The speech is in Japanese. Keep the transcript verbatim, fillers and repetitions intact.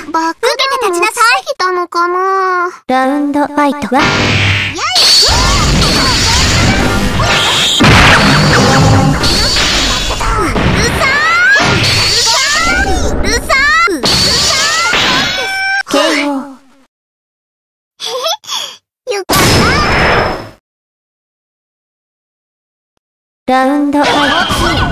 バックで立ちなさい。来たのかな。 ラウンドファイトはラウンドファイト